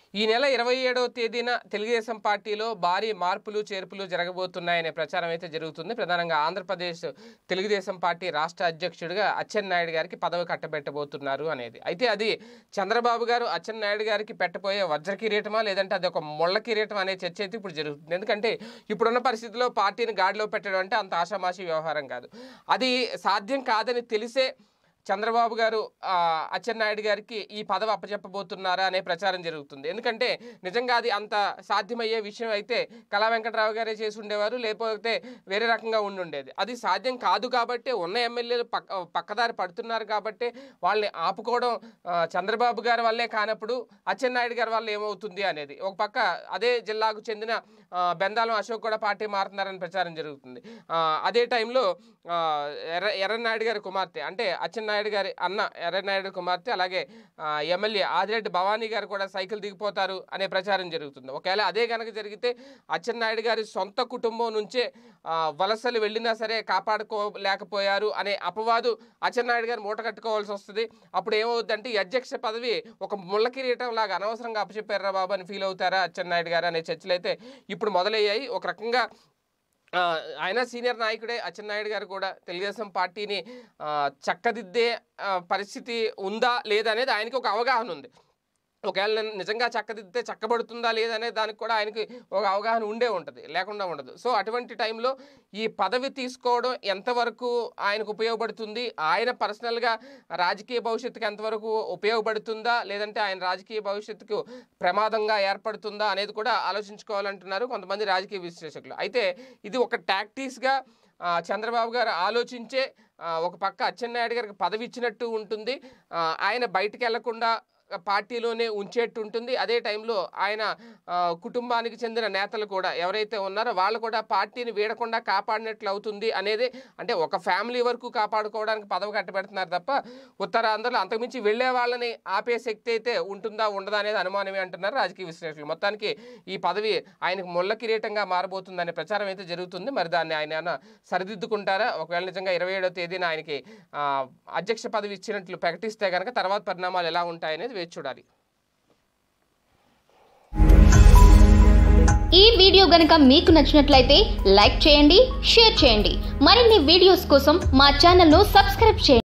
ఈ నెల 27వ తేదీన తెలుగుదేశం పార్టీలో భారీ మార్పులు చేర్పులు జరగబోతున్నాయనే ప్రచారం అయితే జరుగుతుంది. ప్రధానంగా ఆంధ్రప్రదేశ్ తెలుగుదేశం పార్టీ రాష్ట్ర అధ్యక్షుడిగా అచ్చెన్నాయుడు గారికి పదవి కట్టబెట్టబోతున్నారు అనేది. అయితే అది చంద్రబాబు గారు అచ్చెన్నాయుడు గారికి పెట్టబోయే వజ్ర కిరీటమా లేదంటే అది ఒక ముళ్ళ కిరీటం అనే చర్చ అయితే ఇప్పుడు జరుగుతుంది. ఎందుకంటే ఇప్పుడున్న పరిస్థితుల్లో పార్టీని గాడిలో పెట్టడం అంటే అంత ఆషామాషి వ్యవహారం కాదు. అది సాధ్యం కాదని తెలిసే చంద్రబాబు గారు అచ్చెన్నాయుడు గారికి ఈ పదవి అప్పచెప్పబోతున్నారా అనే ప్రచారం జరుగుతుంది. ఎందుకంటే నిజంగా అది అంత సాధ్యమయ్యే విషయం అయితే కళా వెంకటరావు గారే చేసి ఉండేవారు, లేకపోతే వేరే రకంగా ఉండుండేది. అది సాధ్యం కాదు కాబట్టి ఉన్న ఎమ్మెల్యేలు పక్కదారి పడుతున్నారు కాబట్టి వాళ్ళని ఆపుకోవడం చంద్రబాబు గారి వల్లే కానప్పుడు అచ్చెన్నాయుడు గారి వల్ల ఏమవుతుంది అనేది. ఒక పక్క అదే జిల్లాకు చెందిన బెందాలం అశోక్ కూడా పార్టీ మారుతున్నారని ప్రచారం జరుగుతుంది. అదే టైంలో ఎర్రనాయుడు గారి కుమార్తె అంటే అచ్చెన్నాయుడు గారి అన్న ఎర్రనాయుడు కుమార్తె అలాగే ఎమ్మెల్యే ఆదిరెడ్డి భవానీ గారు కూడా సైకిల్ దిగిపోతారు అనే ప్రచారం జరుగుతుంది. ఒకవేళ అదే కనుక జరిగితే అచ్చెన్నాయుడు గారి సొంత కుటుంబం నుంచే వలసలు వెళ్ళినా సరే కాపాడుకోలేకపోయారు అనే అపవాదు అచ్చెన్నాయుడు గారు మూట కట్టుకోవాల్సి వస్తుంది. అప్పుడు ఏమవుద్దంటే ఈ అధ్యక్ష పదవి ఒక ముళ్ళ కిరీటం లాగా అనవసరంగా అప్పచెప్పారా బాబు అని ఫీల్ అవుతారా అచ్చెన్నాయుడు గారు అనే చర్చలు అయితే ఇప్పుడు మొదలయ్యాయి. ఒక రకంగా ఆయన సీనియర్ నాయకుడే అచ్చెన్నాయుడు గారు కూడా తెలుగుదేశం పార్టీని చక్కదిద్దే పరిస్థితి ఉందా లేదా అనేది ఆయనకి ఒక అవగాహన ఉంది. ఒకవేళ నిజంగా చక్కదిద్దితే చక్కబడుతుందా లేదనే దానికి కూడా ఆయనకి ఒక అవగాహన ఉండే ఉంటుంది, లేకుండా ఉండదు. సో అటువంటి టైంలో ఈ పదవి తీసుకోవడం ఎంతవరకు ఆయనకు ఉపయోగపడుతుంది, ఆయన పర్సనల్గా రాజకీయ భవిష్యత్తుకి ఎంతవరకు ఉపయోగపడుతుందా లేదంటే ఆయన రాజకీయ భవిష్యత్తుకు ప్రమాదంగా ఏర్పడుతుందా అనేది కూడా ఆలోచించుకోవాలంటున్నారు కొంతమంది రాజకీయ విశ్లేషకులు. అయితే ఇది ఒక టాక్టిక్స్గా చంద్రబాబు గారు ఆలోచించే ఒక పక్క అచ్చెన్నాయుడు గారికి పదవి ఇచ్చినట్టు ఉంటుంది, ఆయన బయటికి వెళ్లకుండా పార్టీలోనే ఉంచేట్టు ఉంటుంది. అదే టైంలో ఆయన కుటుంబానికి చెందిన నేతలు కూడా ఎవరైతే ఉన్నారో వాళ్ళు కూడా పార్టీని వీడకుండా కాపాడినట్లు అవుతుంది అనేది. అంటే ఒక ఫ్యామిలీ వరకు కాపాడుకోవడానికి పదవి కట్టబెడుతున్నారు తప్ప ఉత్తరాంధ్రలో అంతకుమించి వెళ్ళే వాళ్ళని ఆపే శక్తి అయితే ఉంటుందా ఉండదా అనేది అనుమానమే అంటున్నారు రాజకీయ విశ్లేషకులు. మొత్తానికి ఈ పదవి ఆయనకు ముళ్ళ కిరీటంగా మారబోతుందనే ప్రచారం అయితే జరుగుతుంది. మరి దాన్ని ఆయన సరిదిద్దుకుంటారా? ఒకవేళ నిజంగా 27వ తేదీన ఆయనకి అధ్యక్ష పదవి ఇచ్చినట్లు ప్రకటిస్తే కనుక తర్వాత పరిణామాలు ఎలా ఉంటాయనేది వేచి చూడాలి. ఈ వీడియో గనుక మీకు నచ్చినట్లయితే లైక్ చేయండి, షేర్ చేయండి. మరిన్ని వీడియోస్ కోసం మా ఛానల్ ను సబ్స్క్రైబ్ చేయండి.